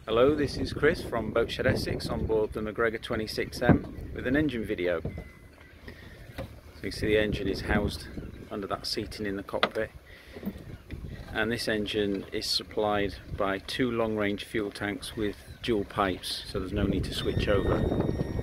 Hello, this is Chris from Boatshed Essex on board the MacGregor 26M with an engine video. So you can see the engine is housed under that seating in the cockpit, and this engine is supplied by two long-range fuel tanks with dual pipes, so there's no need to switch over.